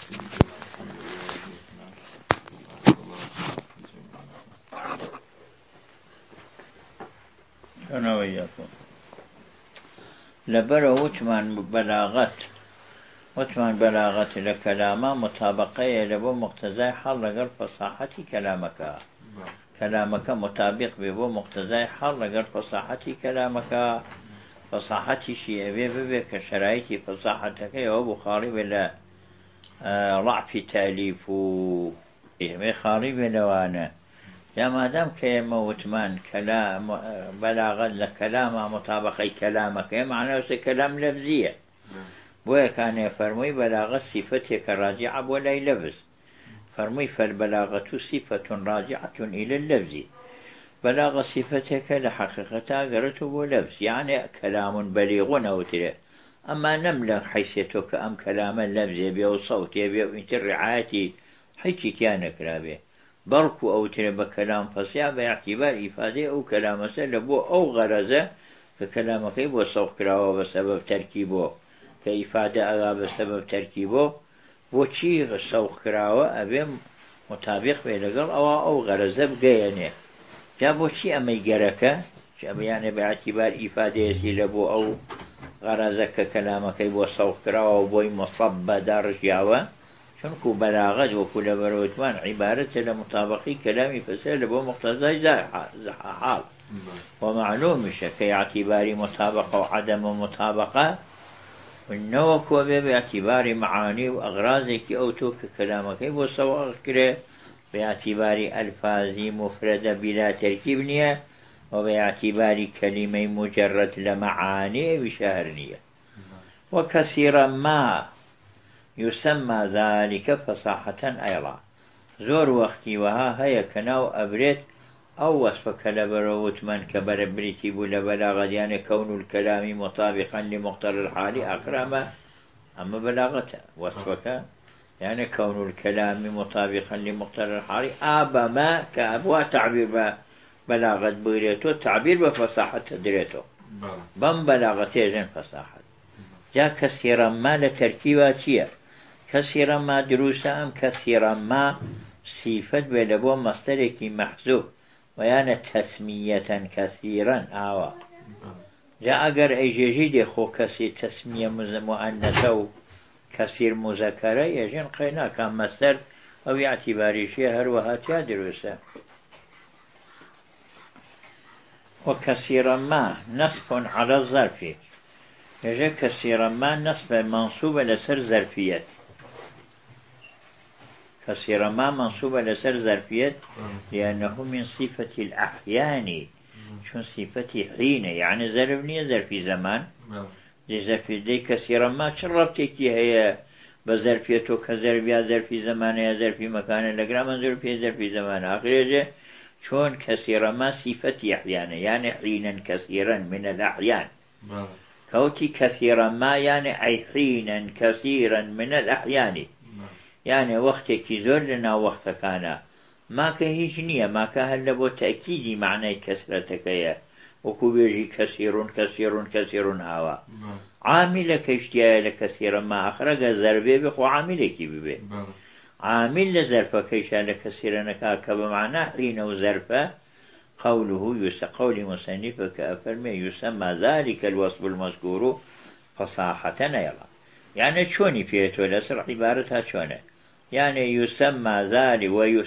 أنا وياكم لبر وثمان بلاغت لكلامه مطابقية لبو مقتضى حال لقر فصاحة كلامك مطابق ببو مقتضى حال لقر فصاحة كلامك فصاحة شيء بي كشرايتي فصاحتك يا بخاري بلا ضعف تأليف بخاري بلوانا يا ما دام كيما وثمان كلام بلاغ لكلامه مطابقي كلامك معناه كلام لفظية بويا كان يفرمي بلاغة صفتك راجعة ولا لفظ فرمي فالبلاغة صفة راجعة إلى اللفظ بلاغة صفتك لحقيقتها قرته لفظ يعني كلام بليغ أو ترى أما نملة حيثيتك أم كلام اللفظ يبي وصوت يبي وانت الرعاية حيثي كان كلابه بركو أو ترى بكلام فصيح باعتبار إفادة أو كلام سلبه أو غرزة فكلامك يبو صوت كلاوه بسبب تركيبه كإفادة أغا بسبب تركيبه وشي سوق كراوة أبي مطابق بيلقل أو غرزة بقيانه جابو شي أما يقرك يعني باعتبار إفادة يسيلبو أو غرزة كلامك يبو سوق كراوة وبوي مصب درجاوة شنكو بلاغة وكل بروتمان عبارة لمطابقي كلامي فسيلبو مقتضى حال ومعلوم كاعتبار مطابقة وعدم مطابقة والنوك باعتبار معاني وأغراضك أوتوك كلامك وسواء كره باعتبار ألفاظ مفردة بلا تركيب وباعتبار كلمة مجرد لمعاني بشهرنية وكثيرا ما يسمى ذلك فصاحة أيضا زور وقتي وها هيا كناو أبريت أو وصفك لبروت من كبر بريتي بلغة يعني كون الكلام مطابقا لمقتضى الحال أكرم أما بلاغته وصفك يعني كون الكلام مطابقا لمقتضى الحال ما كأبوا تعبير بلاغة بريتو تعبير بفصاحة دريتو بم بلاغته جن فصاحة جاء كثيرا ما لتركيباتية كثيرا ما دروسا أم كثيرا ما صفة بلبو مصدرك محذوف ويانا تسمية كثيرا جاء أجر أيجيجي خو كسي تسمية مؤنثة كثير مذكرة يجن قينا كان مصدر أو يعتباري شهر وهاتيا دروسا وكثيرا ما نصب على الظرف يجي كثيرا ما نصب منصوب لسر ظرفية كثيرا ما منصوب لسر ظرفية لأنه من صفة الأحيان شون صفة حين يعني ظرفني ظرفي زمان دي ظرفي دي كثيرا ما شربتك هي بظرفيته كظرفية ظرفي زمان يا ظرفي مكان لقرا من ظرفي زمان آخر شون كثيرا ما صفة أحيان يعني حينا كثيرا من الأحيان كوتي كثيرا ما يعني أي حينا كثيرا من الأحيان يعني وقتك زور لنا وقت كان ما كهيجنية ما كهلبو تأكيدي معنى كسرتك يا وكبيري كثير كثير كثير هوا عاملك اشتيا لكثيرا ما أخرج زربي بخو عاملك ببي عامل لزرفك اشتيا كثيرا كاكب معنى حين وزرفة قوله قول مصنفك أفرمي يسمى ذلك الوصف المذكور فصاحة يلا يعني شوني فيتو لسر عبارتها شونه يعني يسمى ذلك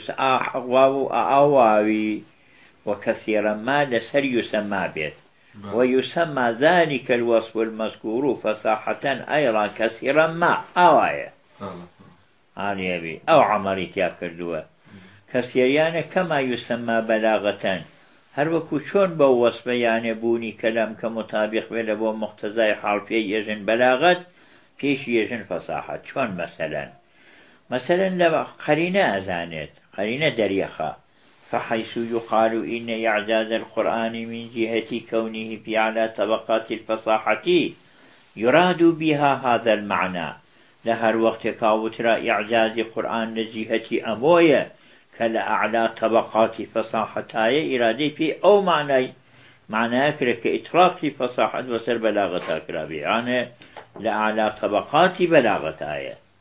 أواوي وكثيرا ما لسر يسمى بيت ويسمى ذلك الوصف المذكور فصاحة أيضا كثيرا ما أوايا علي أو عمريت ياكردوا كثير يعني كما يسمى بلاغة هر وكو شون بو وصف يعني بوني كلام كمطابق بلبو مقتضى حرفي يجن بلاغت فيش يجن فصاحة شون مثلا لما قرينة أزانت قرينة دريخة فحيث يقال إن إعجاز القرآن من جهة كونه في أعلى طبقات الفصاحة يراد بها هذا المعنى لهر وقت كاوترا إعجاز القرآن لجهة أموية كالأعلى طبقات فصاحتها إرادي في أو معنى أكرك إطراق فصاحة وسر بلاغة أكرابي يعني لأعلى طبقات بلاغتها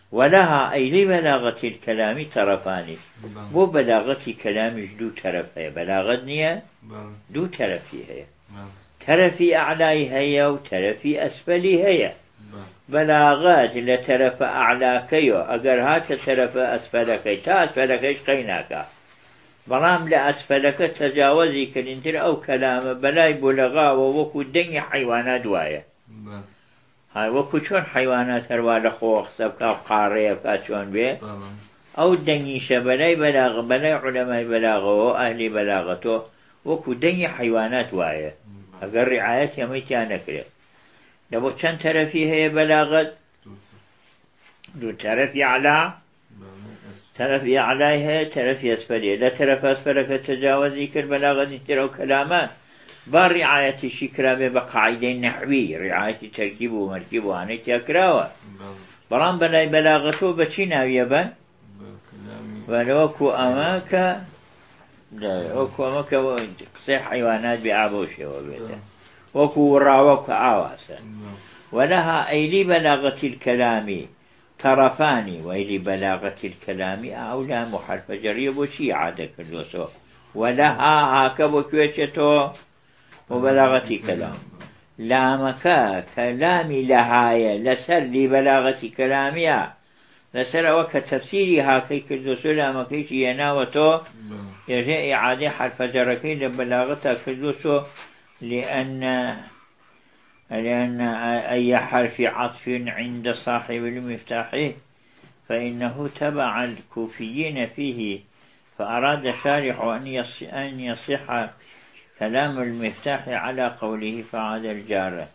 ولها أي لبلاغة الكلام طرفان بو بلاغة كلام دو طرفية بلاغة نية دو طرفي هي طرفي أعلى هي وطرفي أسفلي هي بلاغات لطرف أعلى كيو أجر هات لطرف أسفل كي تا أسفل كيش قيناك برام لأسفلك تجاوزي كالنتر أو كلام بلاي بلغا ووكو دنيا حيوانات وايا هاي وكو شون حيوانات هروالا خوخ سبكا وقارية بكاتشون بيه أو دنيشة بلاي بلاغ بلاي علماء بلاغه وأهل بلاغته وكو دنيا حيوانات وايا أقر رعاية يميتي أنا كريم لابو چند طرفي هي بلاغت دو طرفي أعلى طرفي أعلى هي طرفي أسفلية لا طرف أسفلك تجاوزي كالبلاغة نترى كلامان بار رعاية الشكرة بقاعدة نحوي رعاية تركيب ومركب وعنى تكراوة برام بلاي بلاغته بچي ناوية بان ولوكو أماك وكو أماك قصي حيوانات بعابوشة وبيتا وكو راوك آواسا ولها أي لبلاغة الكلام طرفان وإلى بلاغة الكلام أولى محرف جري بشي عادة كلوسو ولها هاكبو كويتشتو وبلاغة كلام لامك كلام لهاية لسر لبلاغة كلامها لسر وك تفسيري هاكي كلوسو لامكيش يناوتو يجي إعادة حرف جركي لبلاغة كلوسو لأن أي حرف عطف عند صاحب المفتاح فإنه تبع الكوفيين فيه فأراد شارح أن يصح كلام المفتاح على قوله فعاد الجارة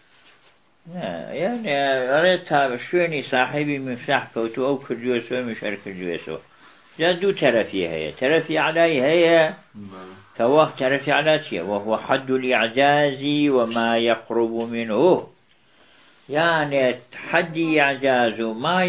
يعني أردت شوني صاحبي مفتاح كوتو أو كرجوسو مشار كرجوسو جادو ترفي هي ترفي علي هي كواه ترفي على شيء وهو حد الإعجاز وما يقرب منه يعني حد إعجاز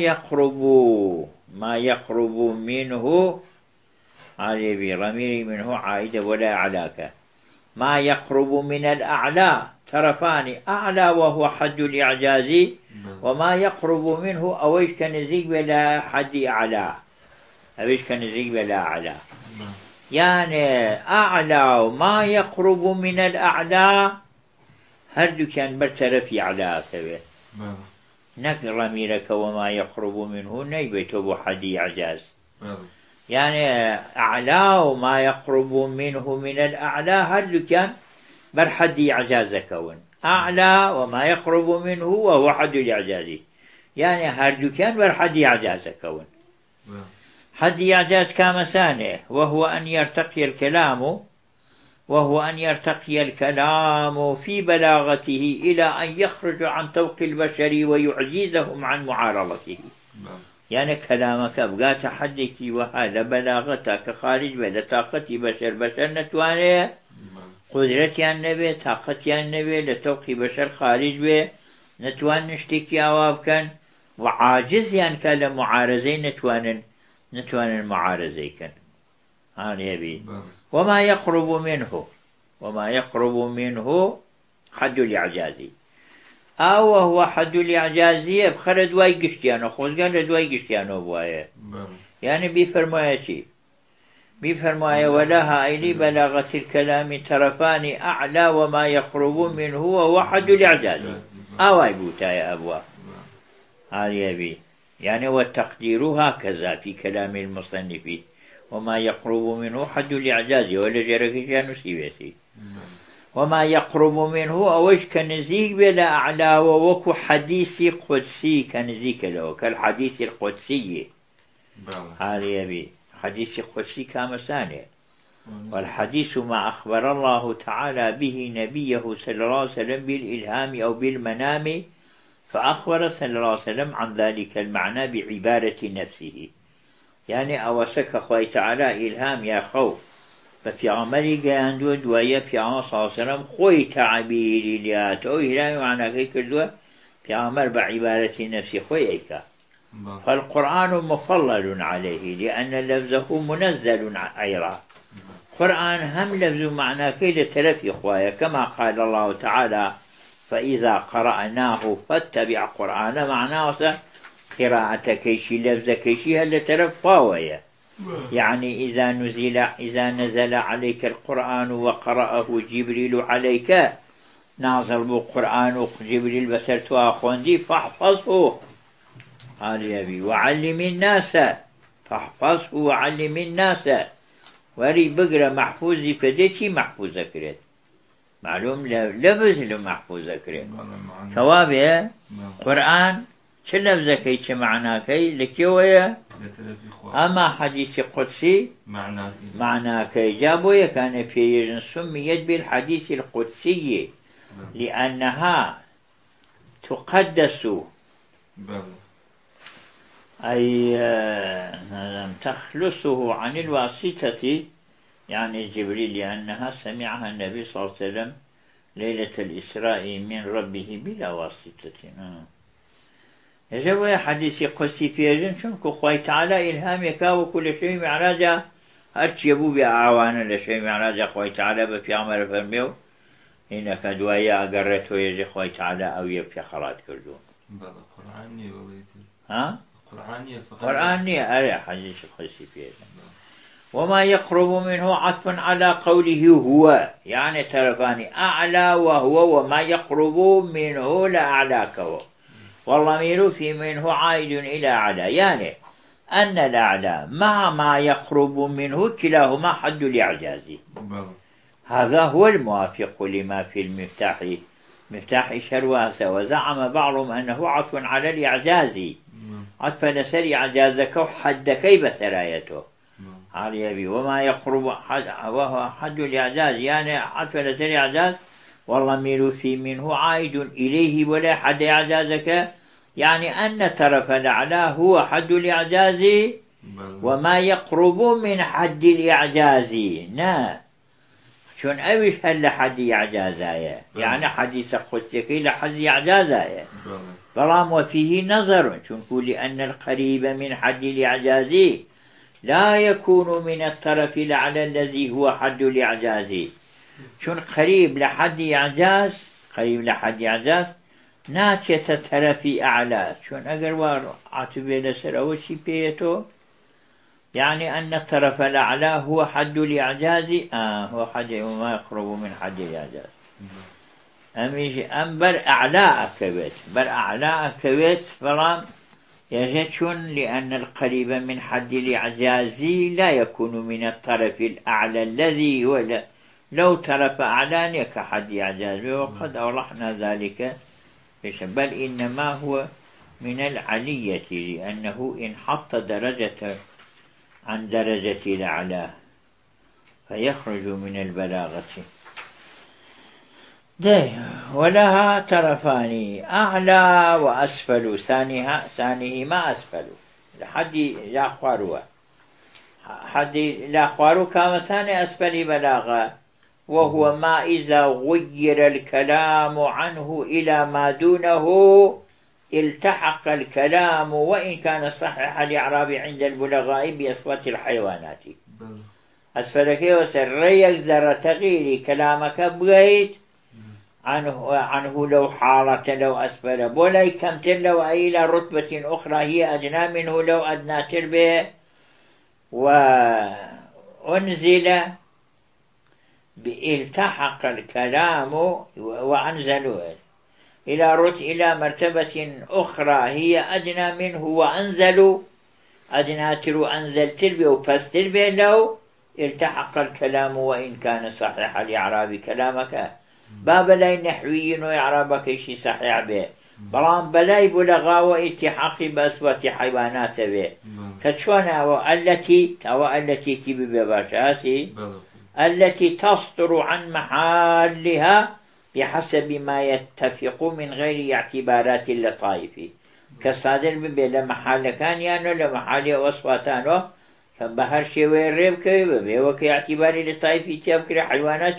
ما يقرب منه علي برمير منه عائدة ولا علاك ما يقرب من الأعلى طرفان أعلى وهو حد الإعجاز وما يقرب منه أويش كنزيق بلا حد أعلى أويش كنزيق بلا أعلى يعني أعلى ما يقرب من الأعلى هردو كان برترفي أعلى كبير نقر ميرك وما يقرب منه نيبت بحد إعجاز يعني أعلى وما يقرب منه من الأعلى هردو كان برحد إعجاز كون أعلى وما يقرب منه وهو حد الإعجاز يعني هردو كان برحد إعجاز كون حد إعجاز كامسانه وهو أن يرتقي الكلام في بلاغته إلى أن يخرج عن طوق البشر ويعجزهم عن معارضته يعني كلامك بقات حدك وهذا بلاغتك خارج بلا طاقة بشر نتوانيه قدرتي النبي طاقتي النبي لطوق بشر خارج به نتوان نشتكي أوابكن وعاجز يعني كالمعارضين نتوان المعارضة كان هان يبي وما يقرب منه حد الإعجاز أو هو حد الإعجاز بخر دواي قشتيانو خوزقان دواي قشتيانو بوايه يعني بفرماية ولها أي بلاغة الكلام طرفان أعلى وما يقرب منه وهو حد الإعجاز أو أيبوتا يا أبوا هان يبي يعني والتقدير هكذا في كلام المصنف وما يقرب منه حد الإعجاز ولا جرك جانو سيبسي وما يقرب منه أوش كنزيك بلا أعلى ووكو حديث قدسي كنزيك له كالحديث القدسي هذا يبي حديث قدسي كامسانه والحديث ما أخبر الله تعالى به نبيه صلى الله عليه وسلم بالإلهام أو بالمنام فأخبر صلى الله عليه وسلم عن ذلك المعنى بعبارة نفسه يعني أوسك أخوي تعالى إلهام يا خوف ففي عمري قاندو دوايا في عمر صلى الله عليه وسلم خوي تعبيري ليات أو إلهامي معنى كي كردوا في عمر بعبارة نفسه خوي إيكا فالقرآن مفضل عليه لأن لفظه منزل أيضا قرآن هم لفظ معنى كي لتلفي خوايا كما قال الله تعالى فإذا قرأناه فاتبع قرآن معناه قراءتكيشي لفظكيشي هل ترف فاوية يعني إذا نزل عليك القرآن وقرأه جبريل عليك نازل بالقرآن جبريل بسرت أخوندي فاحفظه قال يبي وعلم الناس فاحفظه وعلم الناس وري بقرأ محفوظي فديتي محفوظة كريت معلوم لفظ له محفوظة كريت ثوابه قرآن چه لفظكي چه معناكي لكيوية أما حديث قدسي معناكي جابوية كان في يجن سميت بالحديث القدسي لأنها تقدس أي تخلصه عن الواسطة يعني جبريل لأنها سمعها النبي صلى الله عليه وسلم ليلة الإسراء من ربه بلا واسطة يجب حديث قدسي فيجن شنكو خوي تعالى إلهام يكاو كل شيء معراجة أرشيبو بأعوانا لشيء معراجة خوي تعالى بفي عمر فرميو إنك دوايا أقرته يجي خوي تعالى أو يبفي خلات كردو قرآني ها؟ قرآني أرى حديث قدسي فيجن وما يقرب منه عطف على قوله هو يعني ترفاني أعلى وهو وما يقرب منه لأعلاك هو والضمير في منه عائد إلى أعلى يعني أن الأعلى مع ما يقرب منه كلاهما حد الإعجاز هذا هو الموافق لما في مفتاح شرواسة وزعم بعضهم أنه عطف على الإعجاز عطف نسر إعجازك حد كيف سرايته علي وما يقرب وهو حد الإعجاز يعني عطف نسر إعجاز والضمير في منه عائد إليه ولا حد إعجازك يعني أن طرف الأعلى هو حد الإعجاز وما يقرب من حد الإعجاز شون أوش هل حد إعجاز يعني حديث قدسك لحد إعجاز برام وفيه نظر شون لأن القريب من حد الإعجاز لا يكون من الطرف الأعلى الذي هو حد الإعجاز شون قريب لحد إعجاز ناچێتە تەرەفی ئەعلا چۆن ئەگەر وا عاتبێ لەسەر ئەوەشی پێیەتەوە يعني أن الطرف الأعلى هو حد الإعجاز هو حد وما يقرب من حد الإعجاز أم بر أعلى أكبت فلان يجتشن لأن القريب من حد الإعجاز لا يكون من الطرف الأعلى الذي هو لو طرف أعلى كحد إعجاز وقد أوضحنا ذلك بل إنما هو من العلية لأنه انحط درجة عن درجة الأعلى فيخرج من البلاغة ولها طرفان أعلى وأسفل ثانيهما أسفل لحد لا خواروا حد لا خوارو كما ثاني أسفل بلاغة وهو ما إذا غير الكلام عنه إلى ما دونه التحق الكلام وإن كان صحيح الإعراب عند البلغاء بأصوات الحيوانات أسفلك وسريك ذر تغيير كلامك بغيت عنه لو حالة لو أسفل بولاي كمتر لو إلى رتبة أخرى هي أدنى منه لو أدنى تربيه وأنزل التحق الكلام وأنزلوا إلى مرتبة أخرى هي أدنى منه وأنزلوا أدنى ترو أنزل تربي وفس تربي لو التحق الكلام وإن كان صحيح الإعراب كلامك باب لا نحوي وإعرابك شي صحيح به بلان بلاي بلغا والتحاق بأصوات حيوانات به كتشونا والتي كي بباشاسي التي تصدر عن محلها بحسب ما يتفق من غير اعتبارات اللطائف كصادر بلا محل كان يعني لمحل وصفاتانه فبهر شيء ويريب كيبه وكي اعتباري لطائف تبكر حيوانات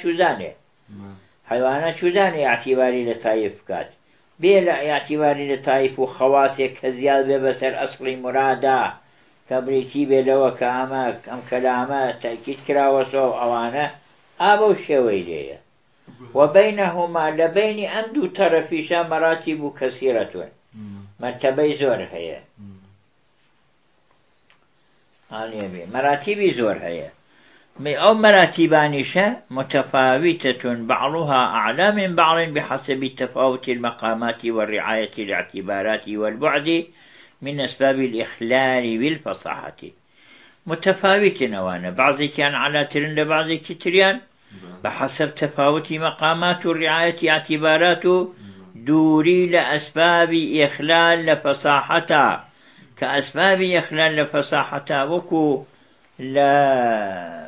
شوزانه اعتباري لطائف كات بلا اعتباري لطائف وخواص كزياد ببسر أصلي مرادا كبريتي بلو كأما كلامات تأكيد كراوسو أوانا أبو الشويلية وبينهما لبين أمد طرفيشا مراتب كثيرة مرتبة زور هي عالية مراتب زور هي أو مراتبانشة متفاوتة بعضها أعلى من بعض بحسب تفاوت المقامات والرعاية الاعتبارات والبعد من أسباب الإخلال بالفصاحة متفاوت نوانا بعض كان على ترند بعض كتريان بحسب تفاوت مقامات الرعاية اعتبارات دوري لأسباب إخلال لفصاحة كأسباب إخلال لفصاحة وكو لا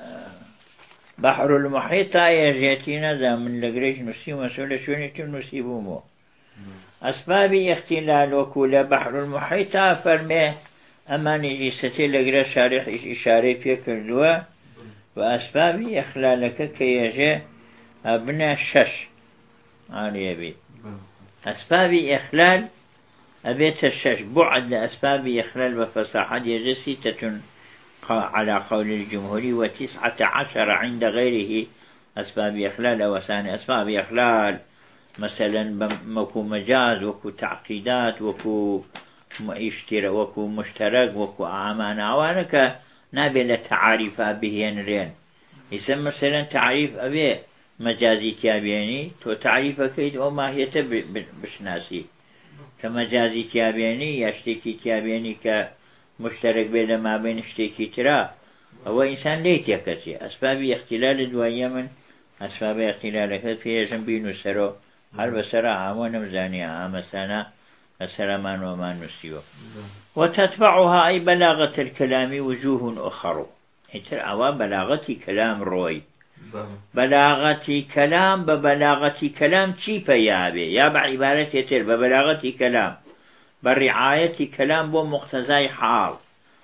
بحر المحيط يجيتنا ذا من لقريش نسيب مسؤولة شونية نسيبومو أسباب اختلال وكل بحر المحيط فرمي أما نجي ستي لقرا شارح إشاري في كردوا وأسباب إخلالك كي يجي أبنى الشش علي بي أسباب إخلال أبيت الشش بعد أسباب إخلال وفصاحة يجي 6 على قول الجمهور و19 عند غيره أسباب إخلال وثاني أسباب إخلال مثلا وكو مجاز وكو تعقيدات وكو وكو مشترك وكو أعمان أوانك نابل تعريف بهين رين يسمى مثلا تعريف أبي مجازي تيابيني تو تعريف كيد وما هي بشناسي كمجازي تيابيني يشتكي تيابيني كمشترك بين ما بين اشتكي ترى هو إنسان ليت يكتي أسباب اختلال دوايا من أسباب اختلال في جنبين سرو هل بسرع عامون مزاني عام سنة السلامان وما نسيو وتتبعها أي بلاغة الكلام وجوه أخر أو بلاغة كلام روي بلاغة كلام ببلاغة كلام تشيب يابي يابع عبارة يتر ببلاغة كلام بالرعاية كلام بو مقتزاي حال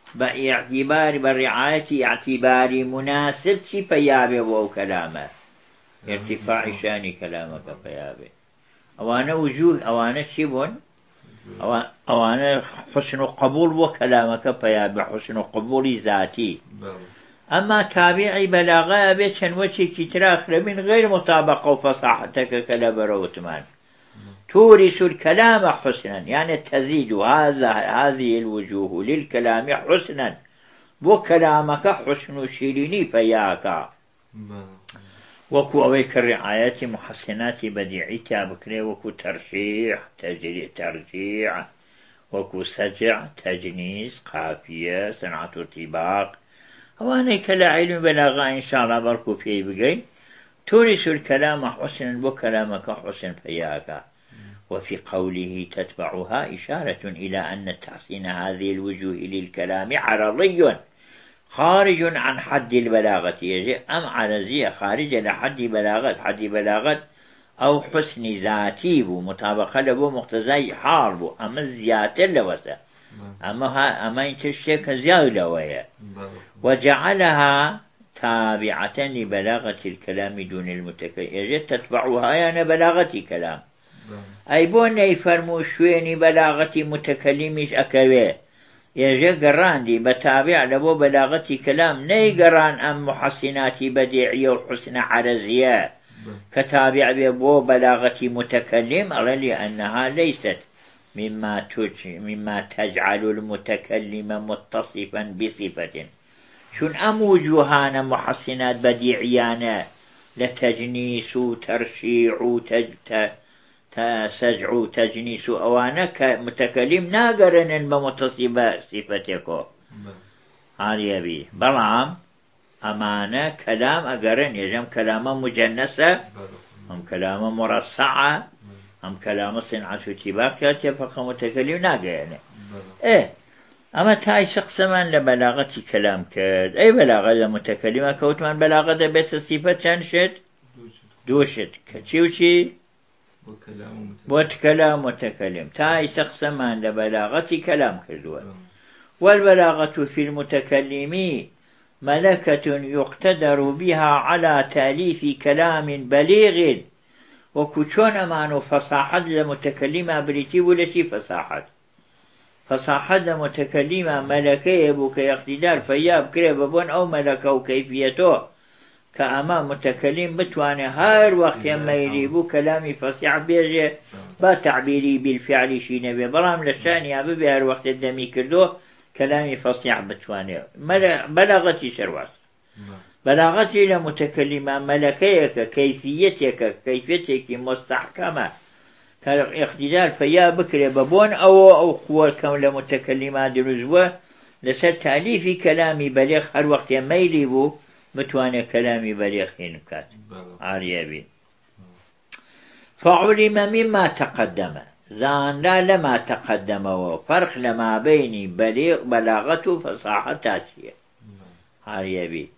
بالرعاية اعتبار مناسب تشيب يابي بو كلامه ارتفاع شان كلامك فيابي أوانا وجوه أوانا شبون أوانا حسن قبول وكلامك فيابي حسن قبول ذاتي أما تابعي بلاغة بيتشن وشي كتراخ من غير مطابقة وفصاحتك كلام روتمان تورث الكلام حسنا يعني تزيد هذه الوجوه للكلام حسنا وكلامك حسن شيريني فياك وكو أويك الرعاية محسنات بديعي تابكري وكو ترشيح ترجيع وكو سجع تجنيس قافية صنعة ارتباق وانا كلا علم بلاغة إن شاء الله بركو فيه بقين تورث الكلام حسنا وكلامك حسن فياك وفي قوله تتبعها إشارة إلى أن تحسين هذه الوجوه للكلام عرضي خارج عن حد البلاغة يجي أم عرضية خارج لحد بلاغة أو حسن ذاتي مطابقة له مقتضي حال أما زيادة لوسه أما ينتشتك زيادة ويا وجعلها تابعة لبلاغة الكلام دون المتكلم يجي تتبعها يعني بلاغة كلام أي بون يفرمو شويني بلاغة متكلمش أكوي يجي قران دي بتابع لبو بلاغة كلام ني قران أم محسنات بديعية وحسن عرزية كتابع بو بلاغة متكلم لأنها ليست مما تجعل المتكلم متصفا بصفة شون أم وجوهان محسنات بديعيان لتجنيس ترشيع تسجع تجنيس أوانك متكلم ناقرن بمتصفة صفتكو هذه بي بلعام أمانة كلام أقرن يجم كلام مجنسة هم كلام مرصعة هم كلام صنعة اتباق فقط متكلم ناقرن إيه أما تاي شخص من لبلاغة كلام كد أي بلاغة لمتكلمة كوت من بلاغة بيت الصفة تنشد دوشت كتشي وكلام متكلم تاي شخص من لبلاغة كلام كدوه والبلاغة في المتكلم ملكة يقتدر بها على تأليف كلام بليغ وكشون مانو فصاحة لمتكلمة بريتي ولا شي فصاحة لمتكلمة ملكية بك يقتدار فياب كريبون أو ملكة وكيفيته كأما متكلم بتواني هار وقت يما يريبو كلامي فصيح بيجي با تعبيري بالفعل شي نبي بلام لشاني أبي هر وقت الدمي كردو كلامي فصيح بتواني بلاغتي شرواس بلاغتي لمتكلمة ملكيك كيفيتك مستحكمة كالاختلال فيا بكري ببون أو قوة كاملة متكلمة درزوة لسر تأليفي كلامي بليغ هر وقت ميلي بو متواني كلامي بليغ هنكات عريبي فعلم مما تقدم زان لا لما تقدم وفرق لما بين بلاغته فصاحة تاسية عريبي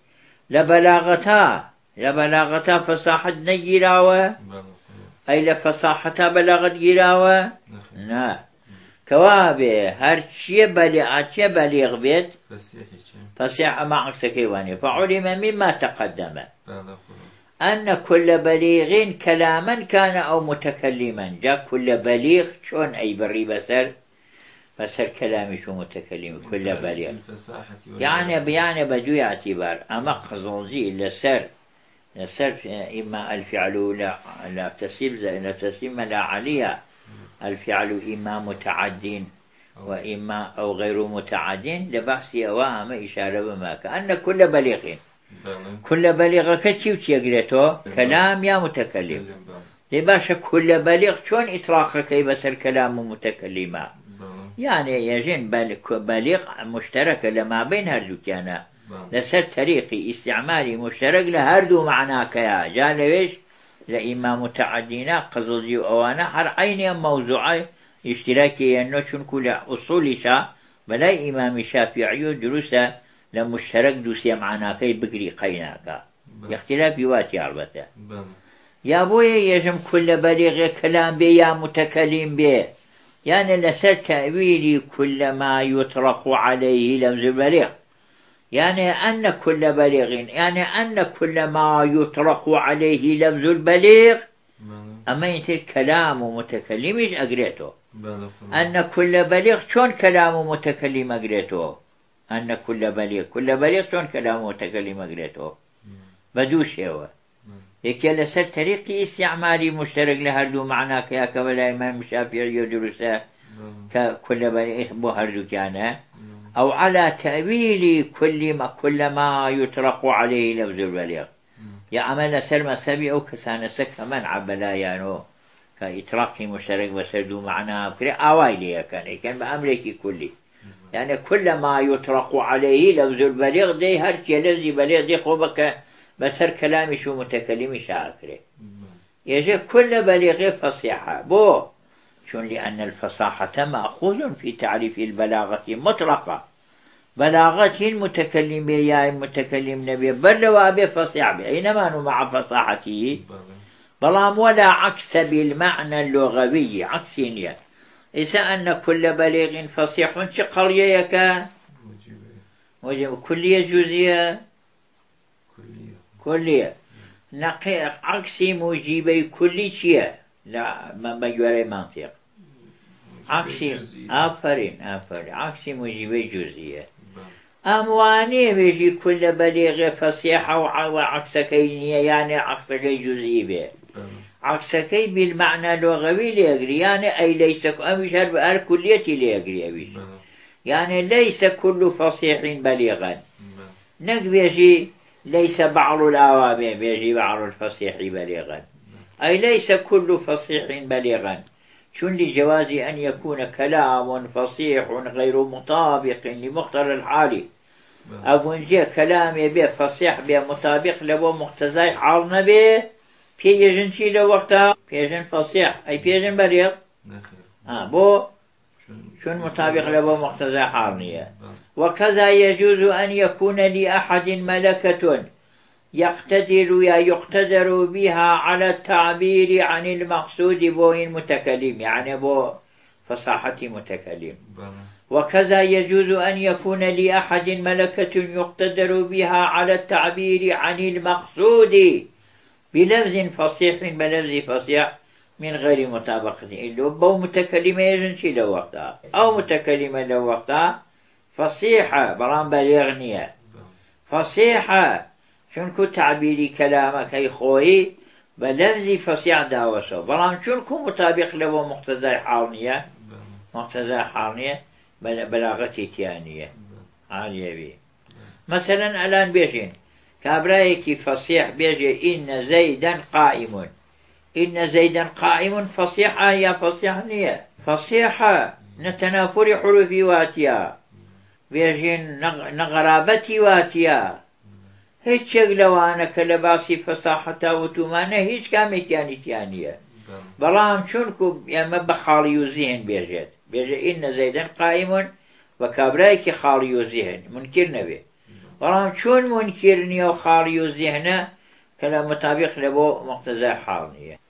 لبلاغتا فصاحة نجراوة أي لفصاحة بلاغت جراوة لا كوابه هرشي بليغ بيت فصيح ما عكسك واني فعلم مما تقدم أن كل بليغ كلاما كان أو متكلما جاء كل بليغ شون أي بري بسر كلامي شو متكلم كل بليغ يعني بدو اعتبار أما قصنزي لسر إما الفعل لا تسيب لا عليها الفعل إما متعد وإما أو غير متعد لبحث أوام إشارة بما كأن كل بليغ كتشي وتيقريتو كلام يا متكلم لباشا كل بليغ شون إطراقه كي بسر كلام متكلمة يعني يجن بليغ مشترك لما بين هردو كان لسر طريقي استعمالي مشترك لهردو معناك يا جالويش لإما متعدين قصدي أوانا هر عين موضوعي اشتراكي أنه شون كل أصولشا بلا إمام شافعي دروسة لمشترك دوسيا معناكي بقري قيناكا اختلاف يواتي البته يا بوي يجم كل بليغ كلام بي يا متكلم بي يعني لسر تأويلي كل ما يطرق عليه لفظ البليغ يعني أن كل بليغ يعني أن كل ما يطرق عليه لفظ البليغ أما ينتهي كلام متكلمش أقريته أن كل بليغ شون كلام متكلم أقريته أن كل بليغ شون كلام متكلم أقريته بدوش هو يكي لسر طريقي استعمالي مشترك لهردو معناك يا كبلا إمام الشافعي يدرسه ككل بليغ بهردو كان أو على تأويل كل ما يطرق عليه لفظ البليغ يا عمل سلمى سبي أو كسان سكمن عبلا يانو كإطراقي مشترك وسردو معنا بكري أوايلي كان بأمريكي كلي يعني كل ما يطرق عليه لفظ البليغ دي هرشي لفظ بليغ دي خوبك بسر كلامي شو متكلمي شاكري يجي كل بليغ فصيحة بو شون لأن الفصاحة مأخوذ في تعريف البلاغة مطلقة بلاغة المتكلم يا المتكلم نبي بل وابي فصيح أينما مع فصاحته بلام ولا عكس بالمعنى اللغوي عكسينيا إذا أن كل بليغ فصيح شقرية يكا كلية جزئية كلية نقي عكسي مجيبي كل شيء لا ما يوري منطق عكسي آفرين عكسي مجيبي جزئية أمواني بيجي كل بليغ فصيحة وعكسكي يعني عكسكي جزئي به عكسكي بالمعنى اللغوي ليقري يعني أي ليس أمش هر كليتي ليقري أبيش يعني ليس كل فصيح بليغا بيجي ليس بعض الأوامر بيجي بعض الفصيح بليغا أي ليس كل فصيح بليغا شن لجواز أن يكون كلام فصيح غير مطابق لمقتضى الحال أو نجي كلام يبي فصيح بي مطابق لبو مقتضى حالنا بي بيجن شي لوقتها بيجن فصيح أي بيجن بليغ بو شن مطابق لبو مقتضى حالنا وكذا يجوز أن يكون لأحد ملكة يقتدر بها على التعبير عن المقصود بو المتكلم يعني بو فصاحة متكلم وكذا يجوز أن يكون لأحد ملكة يقتدر بها على التعبير عن المقصود بلفظ فصيح بلفظ فصيح من غير مطابقة إلا بو متكلم يجنشي لو وقتها أو متكلمة لو وقتها فصيحة برام بليغنية فصيحة شنكو تعبيري كلامك هي خوي بلفظي فصيح داوسه بلان شنكو مطابق له مقتضى حالنية مقتضى حالنية بلاغتي تيانية عالية بي مثلا الآن بيجين كابرايكي فصيح بيجي إن زيدا قائم إن زيدا قائم فصيحة يا فصيحة نية فصيحة نتنافر حروفي واتيا بيجين نغرابتي واتيا هیچ شک لەوانە کە لە باسی فەساحەتا وتومانە هیچ کامێکیانی تیانە بەڵام چونکو ئێمە بە خاڵی و زیهن بێژێ ئینە زەیدەن قائیمون بە کابرایەکی خاڵی و زیهن منکر نەبێ بەڵام چۆن منکر نییە و خاڵی و زیهنە کە لە مطابق لە بۆ مقتەزای حاڵ نییە